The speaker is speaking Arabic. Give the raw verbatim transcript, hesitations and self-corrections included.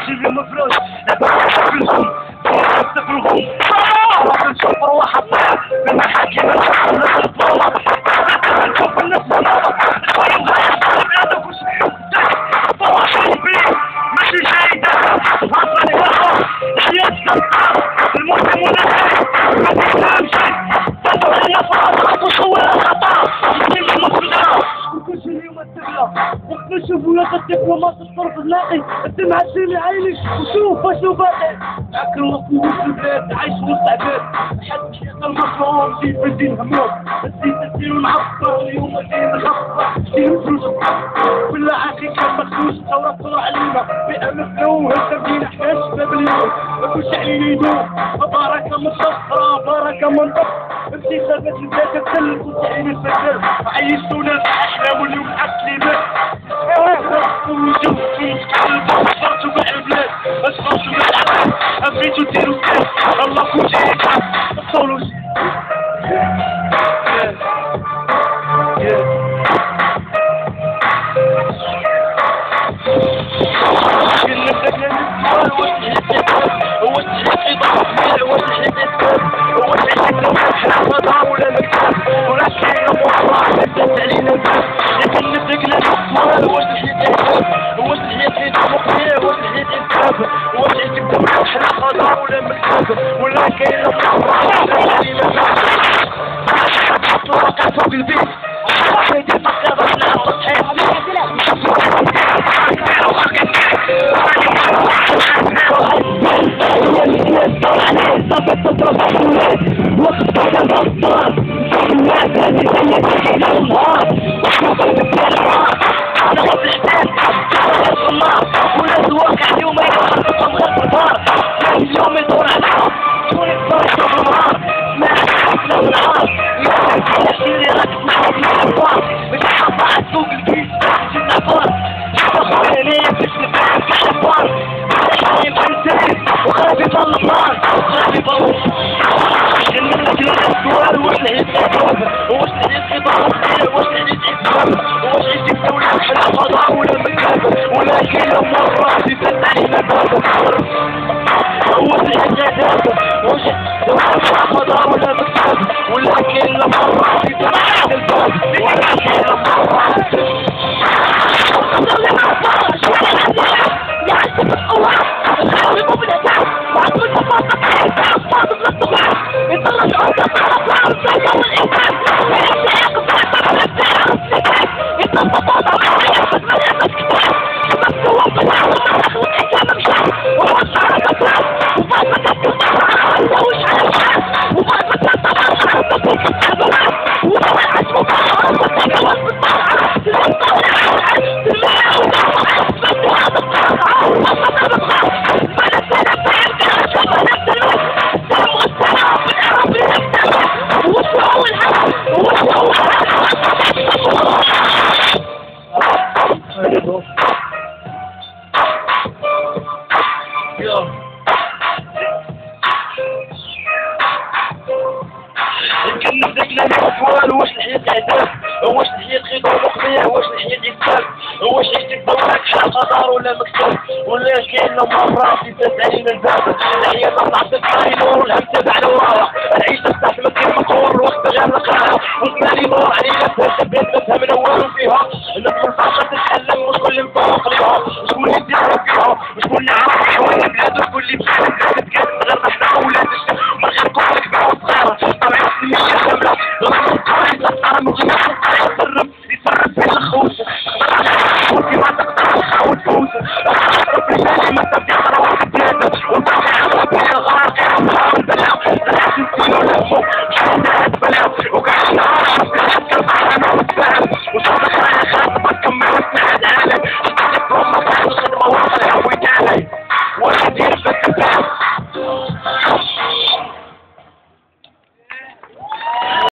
ماشي اللي مفروض لعبة تفلهم تفلهم نشوف روح الطير في المحاكم الناس الطلاب نشوف الناس الطلاب شوية مغير بلادك وش طلع شربي ماشي جيدة عطاني الأخر الحياة تنقر المسلم والنساء ما تفهم شيء تطلع النصارى وصور الخطأ يتم المصدر وكل شيء اليوم الدولة وقت نشوف ولاد الدبلومات الطرف اللاقي الدمعة تسيلي عيني وشوف واش باقي معاك الوقت وسط البلاد عايش وسط عباد حد شيخ المظلوم زيد بالدين هموم نسيت الدين ونعبر اليوم الدين نخبر دين فلوس بالله عاقي كان مخدوش ثورة طلع علينا بأمن فلو هزم دين حكاش باب اليوم ماكوش علينا يدوم بركة من صفرا بركة من ضب امشي ثابت البلاد الدل كنت عيني الفجر عيشتونا في أحلام واليوم أكلمات وجوه في قلب أصبرتوا مع البلاد أصبرتوا مع العباد أبيتوا ديروا كاس الله كل شيء يفهم الصولوش هو التحقيق هو التحقيق هو التحقيق حنا ولا مكتب ولا شيء والله بدات علينا الباب لكن نبقى نصمر هو التحقيق هو التحقيق مقنع هو التحقيق الكتاب هو التحقيق حنا خضار ولا مكتب ولا كاين والله علينا الباب طلقت فوق البيت حيدي فكر بنا وقت كذا غلطان الناس هذه زي كذا النهار واحنا قلب النهار على غض الحداد على النار والناس واقع اليوم يخلصهم غير النهار اليوم يدور على شلون يقدر يشوف النهار ما حسنا النهار يا شيري راك تسمع في الأخبار بتحط على سوق الكيس في النفار تخاف عليا باش نفهم في الأخبار على يمكن وخاف يضل النار خاف يضل السؤال واش نعيد نتوب واش نعيد خطاب واش نعيد عتاب واش نعيد الدولة بحال الفضاء ولا المكتب ولكن مرة زيدت علينا الباب واش نعيد عتاب واش نعيد الفضاء ولا المكتب ولكن مرة زيدت علينا الباب ولكن مرة يمكن نبدأ لنا الأسوال واش نحيد عتاب واش نحيد خطاب مقنع واش نحيد عتاب واش نحيد الدورة بحال قطار ولا مكتب ولكن مرة زيدت علينا الباب العيال طلعت الطاينور والهم تبع الورايا العيش تفتح مكان مقهور الوقت غير القراية وسمالي نور علينا فهمت بيت نفهم الأول فيها الناس منفعشة تتعلم وشكون اللي مفوق ليها وشكون اللي يدير فيها وشكون اللي عارف حوالي بلادو